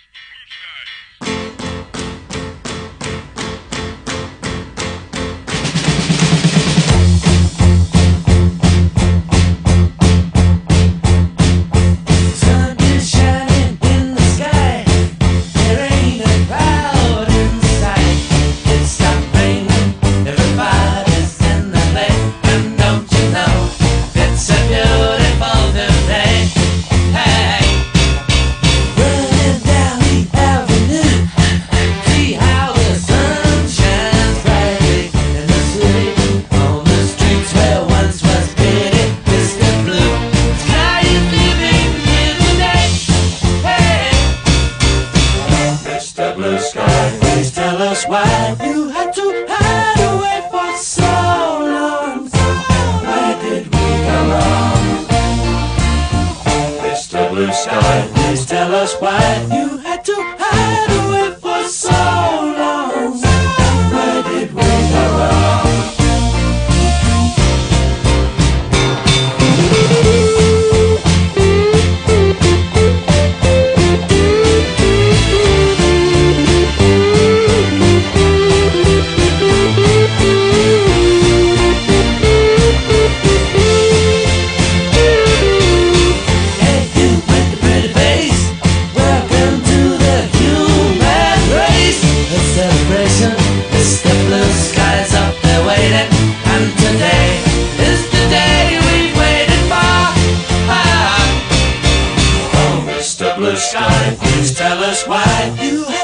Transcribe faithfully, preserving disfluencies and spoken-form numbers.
Blue sky, please tell us why you had to hide away for so long. Where did we go wrong? Mister Blue Sky, please tell us why you had to hide away for so long. Where did we go wrong? Mister Blue Sky's up there waiting, and today is the day we've waited for. Ah. Oh, Mister Blue Sky, please tell us why you